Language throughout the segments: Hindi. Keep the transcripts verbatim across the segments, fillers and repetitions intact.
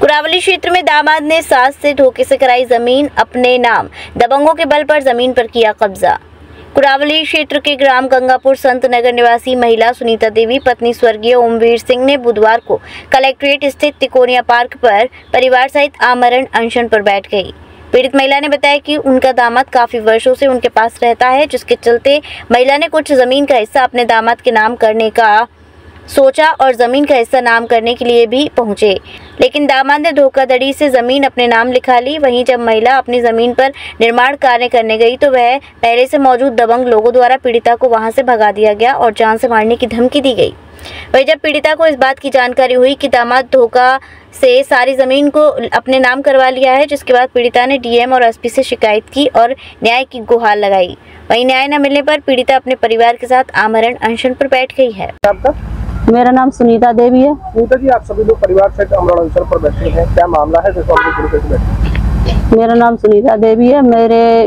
कुरावली क्षेत्र में दामाद ने सास से धोखे से कराई जमीन अपने नाम, दबंगों के बल पर जमीन पर किया कब्जा। कुरावली क्षेत्र के ग्राम गंगापुर संत नगर निवासी महिला सुनीता देवी पत्नी स्वर्गीय ओमवीर सिंह ने बुधवार को कलेक्ट्रेट स्थित तिकोनिया पार्क पर परिवार सहित आमरण अनशन पर बैठ गई। पीड़ित महिला ने बताया कि उनका दामाद काफी वर्षों से उनके पास रहता है, जिसके चलते महिला ने कुछ जमीन का हिस्सा अपने दामाद के नाम करने का सोचा और जमीन का हिस्सा नाम करने के लिए भी पहुंचे, लेकिन दामाद ने धोखाधड़ी से जमीन अपने नाम लिखा ली। वहीं जब महिला अपनी जमीन पर निर्माण कार्य करने गई तो वह पहले से मौजूद दबंग लोगों द्वारा पीड़िता को वहां से भगा दिया गया और जान से मारने की धमकी दी गई। वहीं जब पीड़िता को इस बात की जानकारी हुई कि दामाद धोखा से सारी जमीन को अपने नाम करवा लिया है, जिसके बाद पीड़िता ने डीएम और एसपी से शिकायत की और न्याय की गुहार लगाई। वहीं न्याय न मिलने पर पीड़िता अपने परिवार के साथ आमरण अनशन पर बैठ गई है। मेरा नाम सुनीता देवी है। सुनीता जी, आप सभी लोग परिवार सहित आमरण अनशन पर बैठे हैं, क्या मामला है? बैठे मेरा नाम सुनीता देवी है। मेरे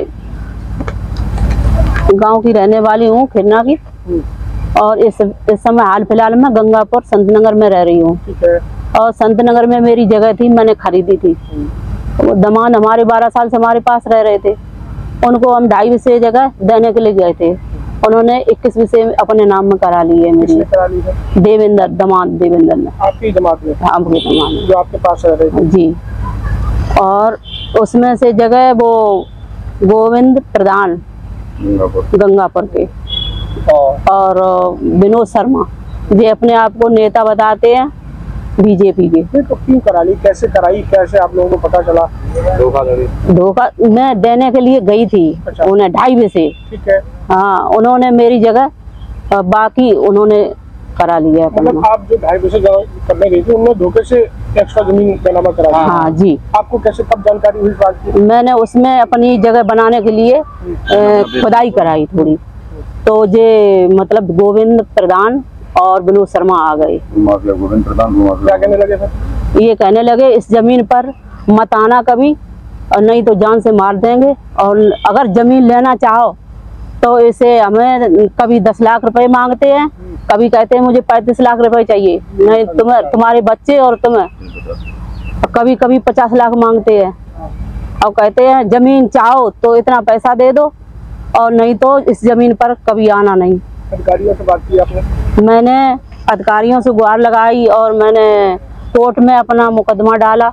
गांव की रहने वाली हूँ, खिरना की, और इस इस समय हाल फिलहाल में गंगापुर संत नगर में रह रही हूँ। ठीक है। और संत नगर में मेरी जगह थी, मैंने खरीदी थी। वो दमान हमारे बारह साल से हमारे पास रह रहे थे, उनको हम ढाई विषय जगह देने के लिए गए थे। उन्होंने इक्कीस विषय अपने नाम में करा ली है। मेरी करा ली है? देवेंद्र, दामाद देवेंद्र ने। आपकी जमात में? आपके दामाद जो आपके पास रह रहे थे? जी। और उसमें से जगह वो गोविंद प्रधान गंगापुर के और विनोद शर्मा, ये अपने आप को नेता बताते हैं बीजेपी के। तो क्यों करा ली, कैसे कराई, कैसे आप लोगों को पता चला? धोखाधड़ी धोखा मैं देने के लिए गई थी। अच्छा। उन्हें ढाई विषय। ठीक है। हाँ, उन्होंने मेरी जगह बाकी उन्होंने करा लिया। मतलब आप जो ढाई विषय करने गई थी, उन्होंने धोखे से एक्स्ट्रा जमीन बनामा करा दी? हाँ जी। आपको कैसे कब जानकारी हुई इस बात की? मैंने उसमें अपनी जगह बनाने के लिए खुदाई कराई थोड़ी, तो ये मतलब गोविंद प्रधान और विनोद शर्मा आ गए। गोविंद प्रधान क्या कहने लगे सर? ये कहने लगे इस जमीन पर मत आना कभी, और नहीं तो जान से मार देंगे, और अगर जमीन लेना चाहो तो इसे हमें कभी दस लाख रुपए मांगते हैं, कभी कहते हैं मुझे पैंतीस लाख रुपए चाहिए, नहीं तुम्हें तुम्हारे बच्चे और तुम्हें, कभी कभी पचास लाख मांगते हैं और कहते हैं जमीन चाहो तो इतना पैसा दे दो और नहीं तो इस जमीन पर कभी आना नहीं। अधिकारियों से बात की आपने? मैंने अधिकारियों से गुहार लगाई और मैंने कोर्ट में अपना मुकदमा डाला।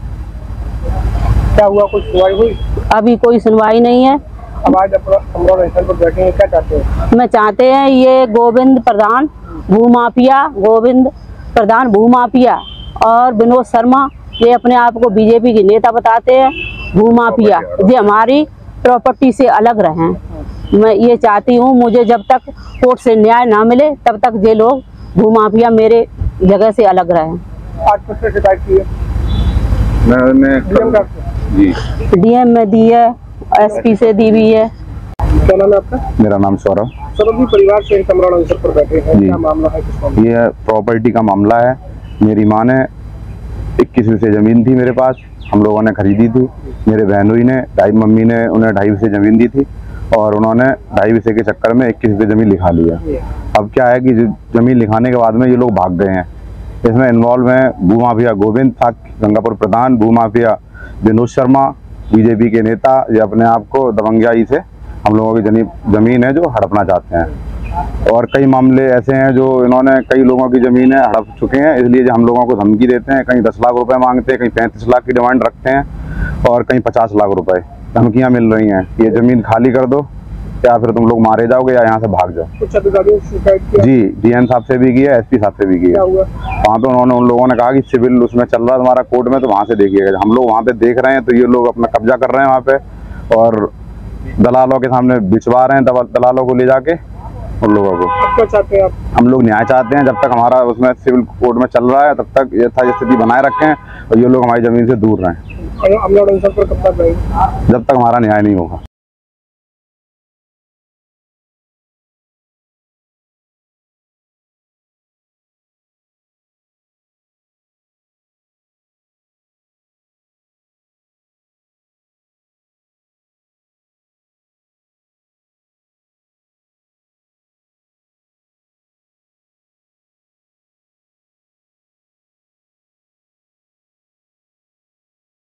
क्या हुआ, कुछ सुनवाई हुई? अभी कोई सुनवाई नहीं है। अब आज आमरण अनशन पर बैठे हैं, क्या चाहते हैं? मैं चाहते हैं ये गोविंद प्रधान भूमाफिया गोविंद प्रधान भूमाफिया और विनोद शर्मा, ये अपने आप को बीजेपी के नेता बताते हैं भूमाफिया, ये हमारी प्रॉपर्टी से अलग रहें। मैं ये चाहती हूँ, मुझे जब तक कोर्ट से न्याय ना मिले तब तक ये लोग भूमाफिया मेरे जगह से अलग रहें। आज किससे शिकायत की है? मैंने जी डीएम में दी है, एसपी से दी हुई है। क्या नाम है आपका? मेरा नाम सौरभ। सौरभ जी, परिवार से आमरण अनशन पर बैठे हैं, क्या मामला है? किस ये प्रॉपर्टी का मामला है। मेरी माँ ने इक्कीस विषय जमीन थी मेरे पास, हम लोगों ने खरीदी थी। मेरे बहनोई ने ढाई मम्मी ने उन्हें ढाई विषय जमीन दी थी और उन्होंने ढाई विषय के चक्कर में इक्कीस विषय जमीन लिखा लिया। अब क्या है कि जमीन लिखाने के बाद में ये लोग भाग गए हैं। इसमें इन्वॉल्व हैं भूमाफिया गोविंद था, गंगापुर प्रधान, भूमाफिया विनोद शर्मा, बीजेपी के नेता, ये अपने आप को दबंगियाई से हम लोगों की जमीन है जो हड़पना चाहते हैं। और कई मामले ऐसे हैं जो इन्होंने कई लोगों की ज़मीनें हड़प चुके हैं, इसलिए जो हम लोगों को धमकी देते हैं, कहीं दस लाख रुपए मांगते हैं, कहीं पैंतीस लाख की डिमांड रखते हैं और कहीं पचास लाख रुपए धमकियां मिल रही हैं। ये ज़मीन खाली कर दो या फिर तुम लोग मारे जाओगे या यहाँ से भाग जाओ। कुछ अधिकारियों से शिकायत की? जी, डीएम साहब से भी किया, एसपी साहब से भी किया। वहाँ पे उन्होंने उन लोगों ने कहा कि सिविल उसमें चल रहा है तुम्हारा कोर्ट में, तो वहाँ से देखिएगा। हम लोग वहाँ पे देख रहे हैं तो ये लोग अपना कब्जा कर रहे हैं वहाँ पे और दलालों के सामने बिचवा रहे हैं, दलालों को ले जाके उन लोगों को। क्या चाहते हैं आप? हम लोग न्याय चाहते हैं। जब तक हमारा उसमें सिविल कोर्ट में चल रहा है तब तक यथास्थिति बनाए रखें और ये लोग हमारी जमीन से दूर रहें, आमरण अनशन पर कब तक रहेंगे? जब तक हमारा न्याय नहीं होगा।